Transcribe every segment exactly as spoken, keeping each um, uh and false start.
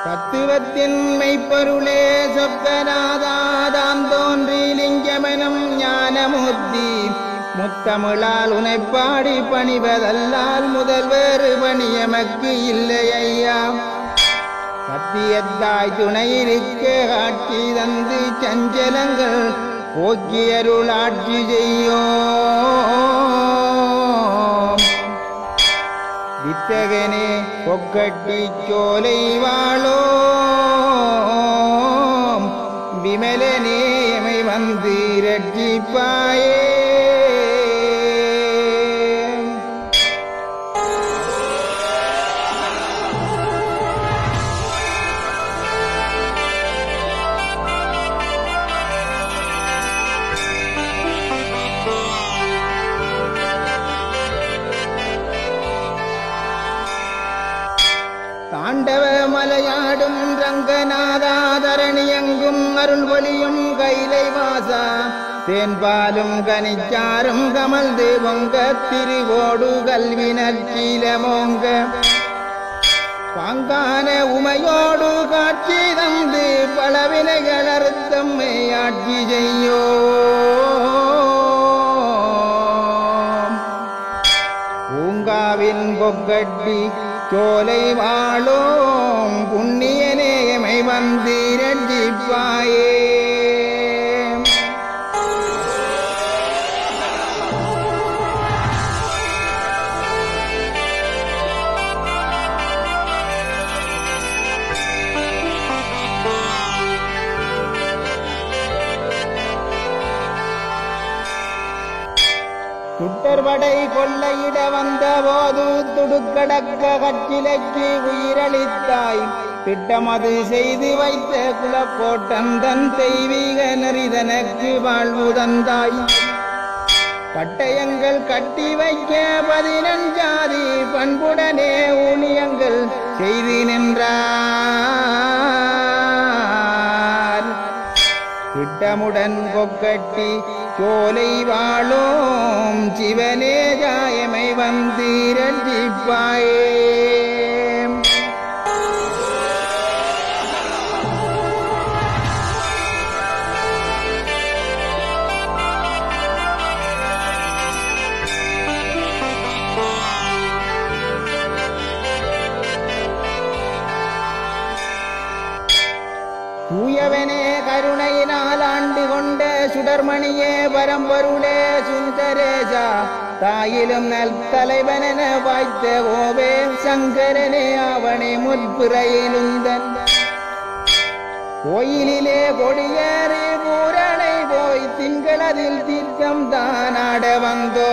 தத்துவத்தின் மெய்ப்பொருளே சொக்கநாதாதாம் தோன்றி லிங்கமனும் ஞானமூர்த்தி முத்தமிழால் உனைப்பாடி பணிவதல்லால் முதல் வேறு பணி எமக்கு இல்லை ஐயா. சத்தியத்தாய் துணையிருக்க காட்சி தந்து சஞ்சலங்கள் போக்கியருள் ஆட்சி செய்யோ. வித்தகனே பொக்கட்டி சோலை வாழோ விமலனே எமை வந்து இரட்சிப்பாயே. தாண்டவ மலையாடும் ரங்கநாதாதரணியங்கும் அருள் ஒளியும் கைலை வாசா தேன்பாலும் கனிச்சாரும் கமல் தேவங்க திருவோடு கல்வி நற்சீலமோங்க பாங்கான உமையோடு காட்சி தந்து பலவினைகள் அறுத்தம்மை ஆட்சி செய்யோ. பூங்காவின் பொக்கட்டி சோலை வாழோம் புண்ணியனே எமை வந்து இரட்சிப்பாயே. சுட்டர்படை கொள்ளையிட வந்த போது துடுக்கடக்க கட்டிலைக்கு உயிரளித்தாய். திட்டமது செய்து வைத்த குலக்கோட்டன் தன் தெய்வீக நெறிதனக்கு வாழ்வு தந்தாய். பட்டயங்கள் கட்டி வைக்க பதினஞ்சாதி பண்புடனே ஊழியங்கள் செய்து நின்றார். திட்டமுடன் கொக்கட்டி சோலை வாழோம் சிவனே ஜாயமை வந்து இரட்சிப்பாயே. தூயவனே கருணையினால் ஆண்டு கொண்ட சுடர்மணியே பரம்பொருளே சுந்தரேசா தாயிலும் நல் தலைவனென வாய்த்த ஓவே சங்கரனே அவனை முற்பிறையிலுந்தன் கோயிலிலே கொடியேறி பூரணை போய் திங்களதில் தீர்த்தம் தானாட வந்தோ.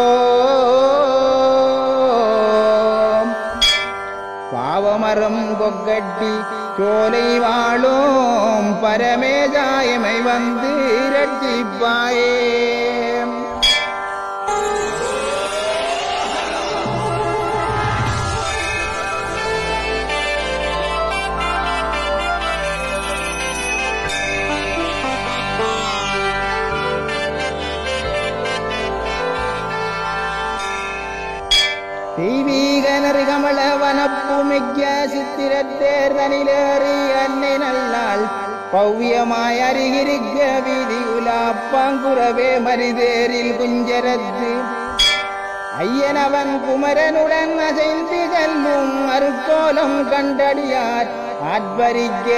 பாவமரம் கொக்கட்டி சோலை வாழோம் பரமேஜாயமை வந்து இரட்சிப்பாயே. தெய்வீக நெறிகமல வனப்புமிக்க சித்திரத்தேர் தனிலேறி அன்னை நல்லாள் பவ்யமாய் அருகிருக்க வீதி உலா பாங்குறவே மரிதேரில் குஞ்சரத்து ஐயனவன் குமரனுடன் அசைந்து செல்லும் அருக்கோலம் கண்டடியார் ஆத்வரிக்க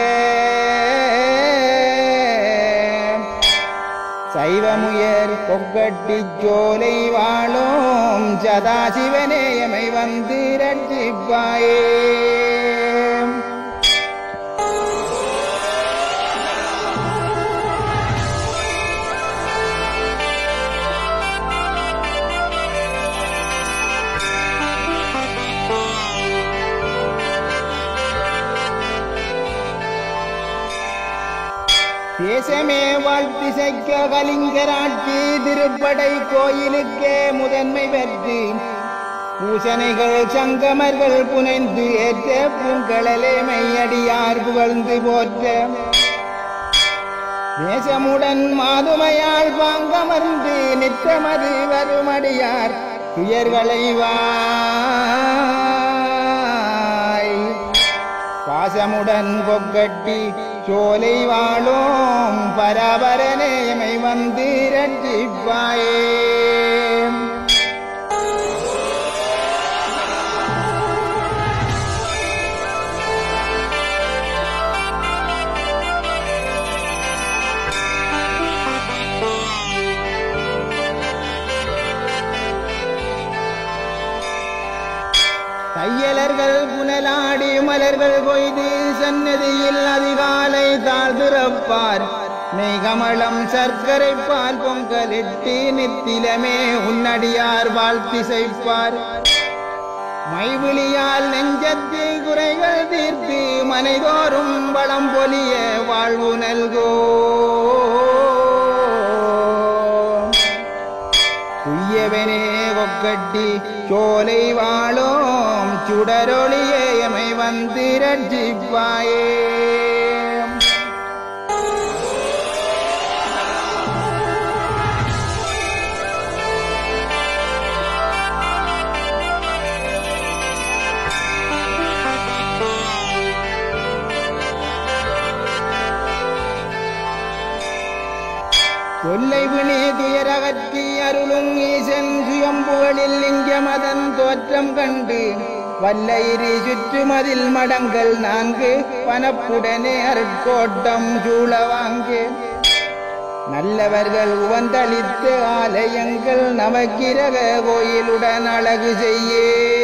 சைவமுயர் கொக்கட்டி சோலை வாழோம் சதாசிவனே எமை வந்து இரட்சிப்பாயே. தேசமே வாழ்த்திசைக்க கலிங்கராட்சி திருப்படை கோயிலுக்கே முதன்மை பெற்று பூசனைகள் சங்கமர்கள் புனைந்து ஏற்ற பூங்கடலே மையடியார் புகழ்ந்து போற்ற தேசமுடன் மாதுமையால் பாங்கமர்ந்து நிற்றமது வருமடியார் துயர்களை வாய் பாசமுடன் கொக்கட்டி சோலை வாழும் பரபரனேயமை வந்து ரட்சிப்பாயே. தையலர்கள் புனலாடி மலர்கள் கொய்து சன்னதியில் அதிகாலை தாழ்திறப்பார். நெய்கமலம் சர்க்கரை பால் பொங்கலிட்டு நித்திலமே உன்னடியார் வாழ்த்திசைப்பார். மைவிழியால் நெஞ்சத்து குறைகள் தீர்த்து மனைதோறும் வளம் பொலிய வாழ்வு நல்கோ. துய்யவனே கொக்கட்டி சோலை வாழும் சுடரொளியேயமை வந்து ரட்சிப்பாயே. தொல்லை விழி துயரகற்றி அருளும் ஈசன் சுயம்புகளில் லிங்கமதன் தோற்றம் கண்டு வல்லையிரி சுற்றுமதில் மடங்கள் நான்கு பனப்புடனே அருட்கோட்டம் சூழவாங்கு. நல்லவர்கள் உவந்தளித்த ஆலயங்கள் நவக்கிரக கோயிலுடன் அழகு செய்யே.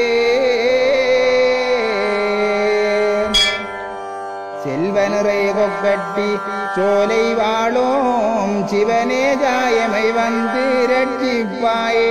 செல்வனுரை கொக்கட்டி சோலை வாழும் சிவனே ஜாயமை வந்து ரட்சிப்பாயே.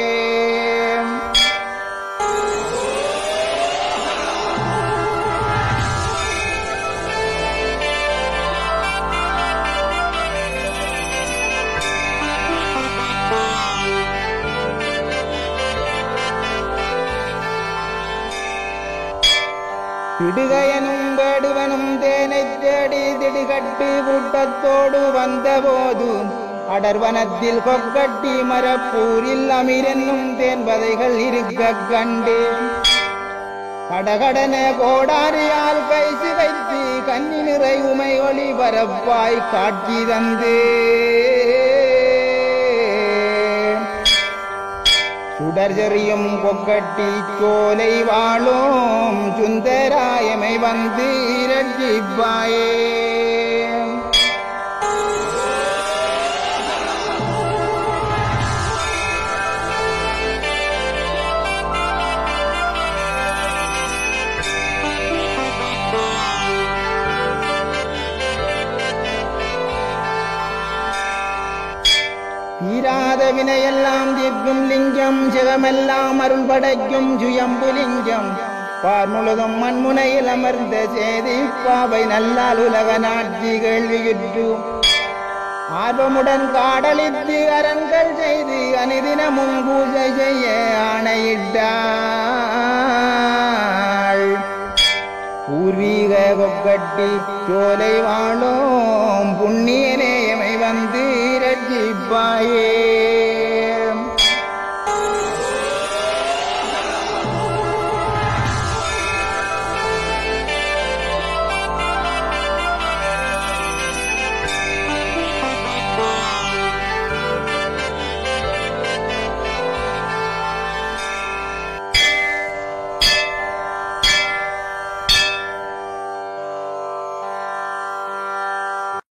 திடுகையனும் வேடுவனும் தேனை தேடி திடுகட்டு கூட்டத்தோடு வந்தபோது அடர்வனத்தில் கொக்கட்டி மரப்பூரில் அமீரென்னும் தேன்பதைகள் இருக்க கண்டு கடகடன கோடாரியால் கை சிதைத்து கன்னி நிறை உமை ஒளி பரப்பாய் காட்சி தந்து சுடர் செறியும் கொக்கட்டி சோலை வாழும் சுந்தராயமை வந்து ரட்சிப்பாயே. தீராத வினையெல்லாம் தீர்க்கும் லிங்கம் சிவமெல்லாம் அருள் படைக்கும் சுயம்பு லிங்கம் பார் முழுதும் மண்முனையில் அமர்ந்த சேதி பாவை நல்லால் உலக நாட்சி கேள்வியுற்று ஆர்வமுடன் காடலித்து அரண்கள் செய்து அனுதினமும் பூஜை செய்ய ஆணையிட்டாள். பூர்வீக கொக்கட்டி சோலை வாழும் புண்ணியனேயமை வந்து ரட்சிப்பாயே.